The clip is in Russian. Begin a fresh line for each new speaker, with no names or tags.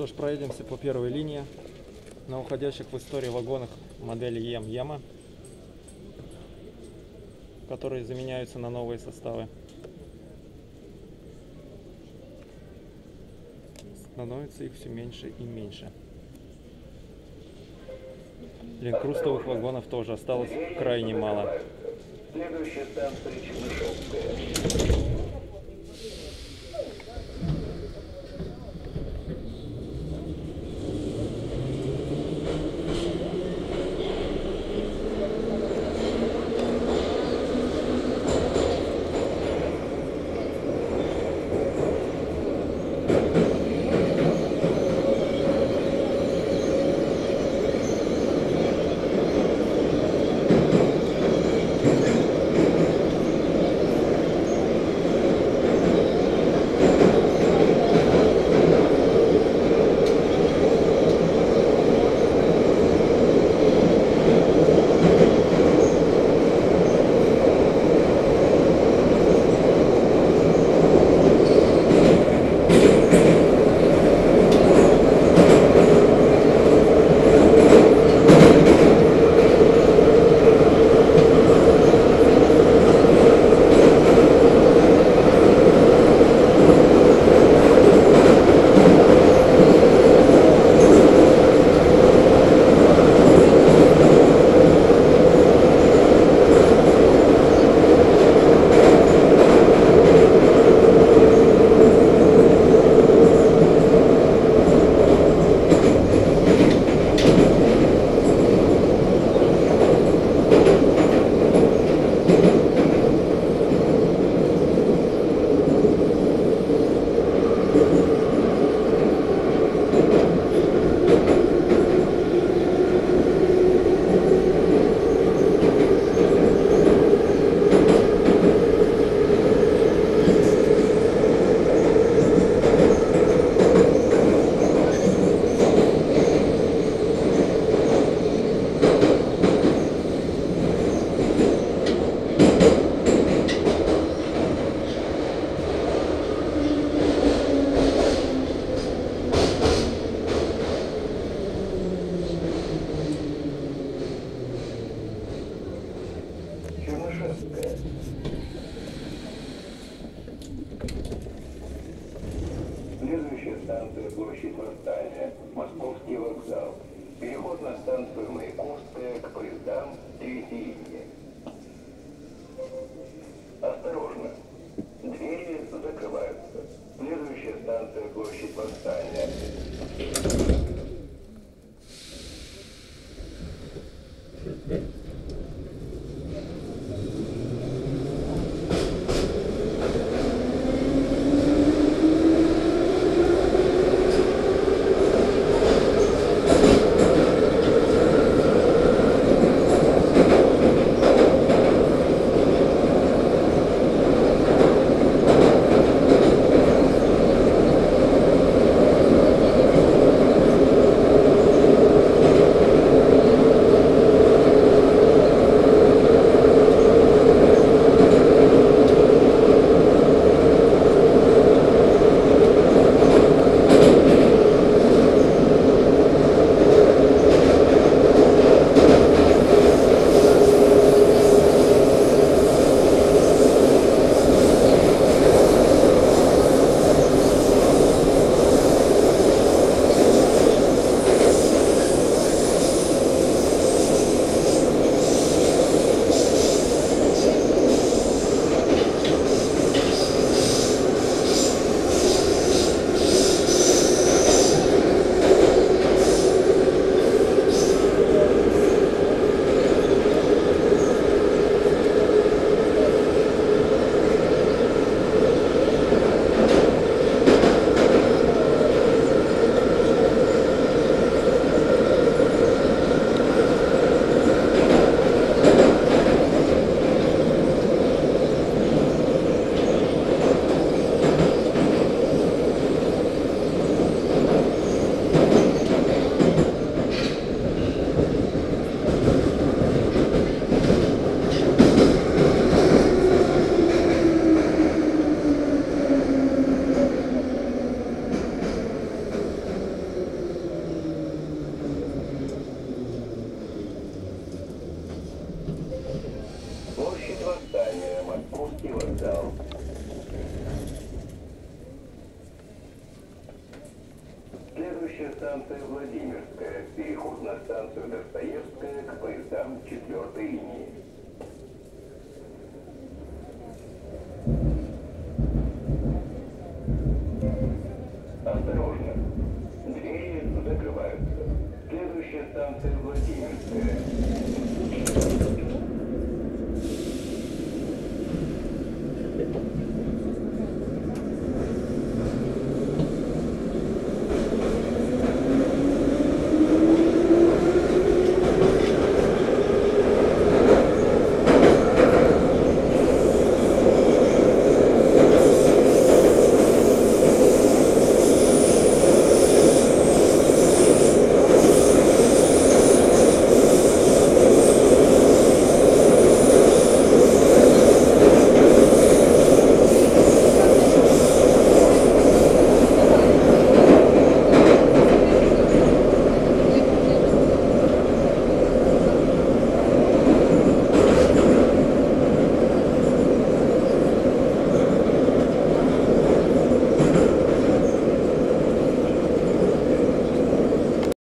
что ж, проедемся по первой линии на уходящих в историю вагонах модели ЕМ-ЕМА, которые заменяются на новые составы. Становится их все меньше и меньше. Ленкрустовых вагонов тоже осталось крайне мало.
Следующая станция Чернышевская. Следующая станция площадь Восстания, Московский вокзал. Переход на станцию Маяковская к поездам третьей линии. Осторожно, двери закрываются. Следующая станция площадь Восстания. Следующая станция Владимирская. Переход на станцию Достоевская к поездам 4-й линии. Осторожно. Двери закрываются. Следующая станция Владимирская.